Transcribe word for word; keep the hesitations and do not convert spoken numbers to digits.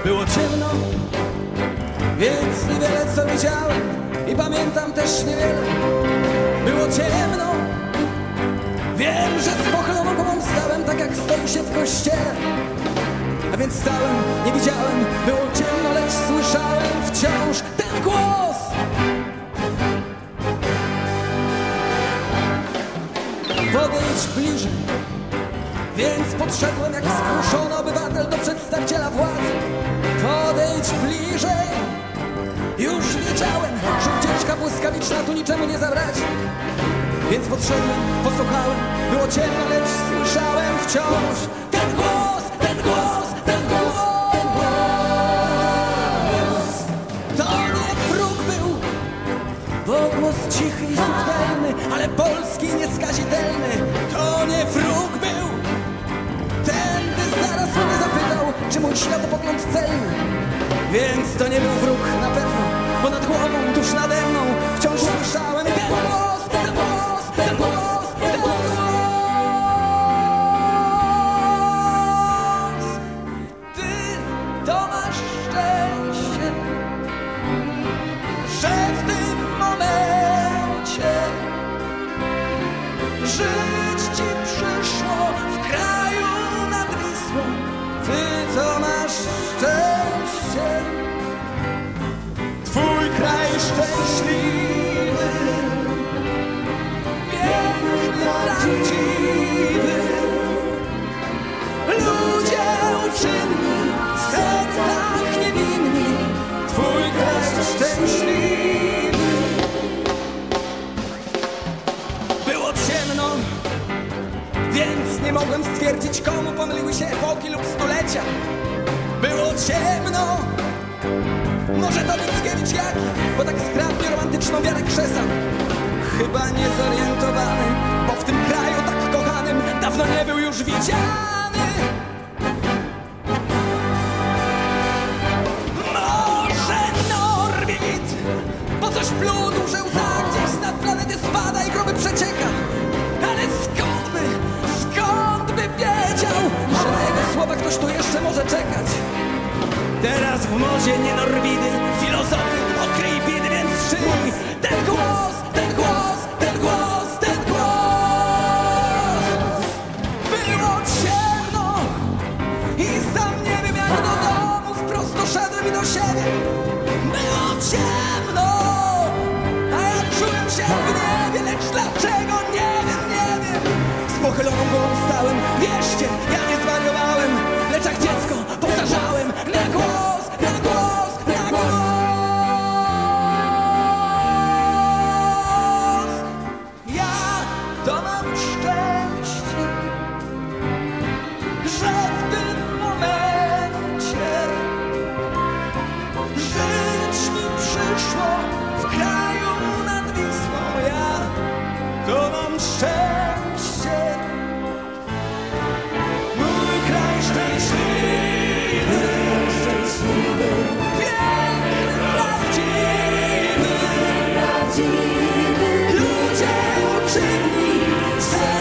Było ciemno, więc niewiele co widziałem i pamiętam też niewiele. Było ciemno, wiem, że z pochyloną głową stałem, tak jak stoi się w kościele. A więc stałem, nie widziałem, było ciemno, lecz słyszałem wciąż ten głos. Podejdź bliżej, więc podszedłem jak skruszony obywatel do przedstawiciela władzy. Podejdź bliżej, już wiedziałem, że ucieczka błyskawiczna tu niczemu nie zabrać. Więc podszedłem, posłuchałem, było ciemno, lecz słyszałem wciąż ten głos, ten głos, ten głos, ten głos. To nie wróg był, bo głos cichy i subtelny, ale polski nieskazitelny. To nie wróg był, ten by zaraz mnie zapytał, czy mój światopogląd celny. Więc to nie był wróg na pewno, bo nad głową, tuż nade mną wciąż słyszałem ten głos, ten głos, ten głos, ten głos. Ty to masz szczęście, że w tym momencie żyć ci przyszło w kraju nad Wisłą. Ty to masz szczęście, twój kraj szczęśliwy, piękny, prawdziwy. Ludzie uczynni, w sercach niewinni, twój kraj szczęśliwy. Było ciemno, więc nie mogłem stwierdzić, komu pomyliły się epoki lub stulecia. Było ciemno, może to Mickiewicz jaki, bo tak skrawnie romantyczną wiarę krzesał. Chyba niezorientowany, bo w tym kraju tak kochanym dawno nie był już widziany. Może Norwid, po coś plunął, że łza gdzieś nad planety spada i groby przecieka. Ale skąd by, skąd by wiedział, że na jego słowa ktoś tu jeszcze może czekać? Teraz w modzie nie Norwidy, filozofy, okry i biedy, więc szyj ten głos, ten głos, ten głos, ten głos. Było ciemno i sam nie wiem jak do domu wprost doszedłem i do siebie. Było ciemno, a ja czułem się w gniewie, lecz dlaczego nie wiem, nie wiem. Z pochyloną głową stałem, wierzcie, ja nie zwariowałem, lecz jak dziecko powtarzałem na głos, na głos, na głos. Ja to mam szczęście, że w tym momencie żyć mi przyszło w kraju nad Wisłą. Ja to mam szczęście, mój kraj szczęśliwy, szczęśliwy, piękny, prawdziwy, prawdziwy. Ludzie uczynni,